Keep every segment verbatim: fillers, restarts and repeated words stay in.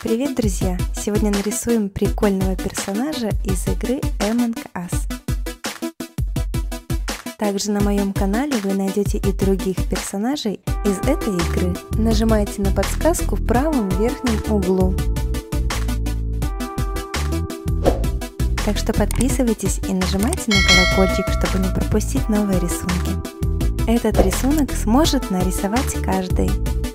Привет, друзья! Сегодня нарисуем прикольного персонажа из игры Among Us. Также на моем канале вы найдете и других персонажей из этой игры. Нажимайте на подсказку в правом верхнем углу. Так что подписывайтесь и нажимайте на колокольчик, чтобы не пропустить новые рисунки. Этот рисунок сможет нарисовать каждый.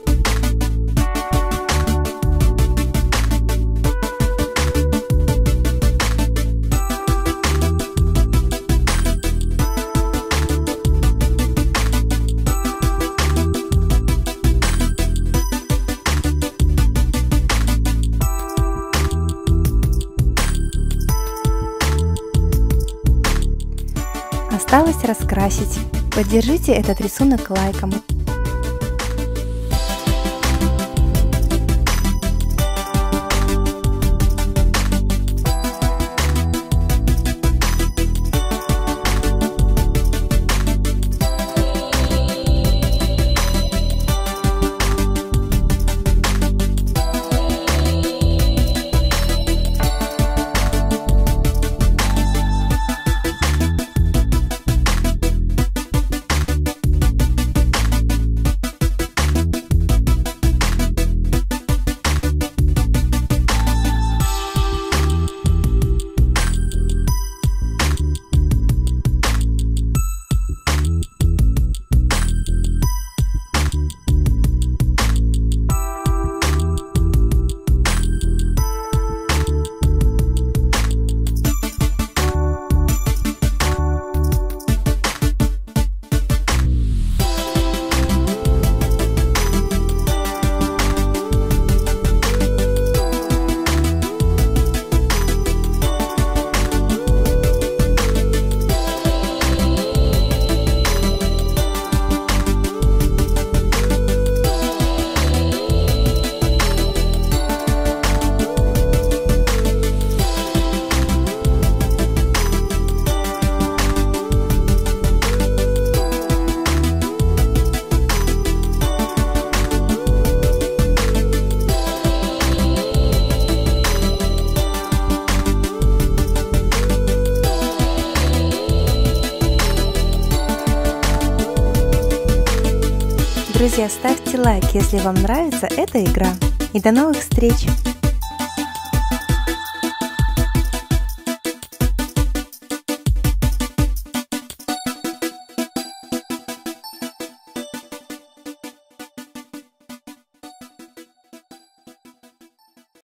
Осталось раскрасить. Поддержите этот рисунок лайком. Друзья, ставьте лайк, если вам нравится эта игра. И до новых встреч!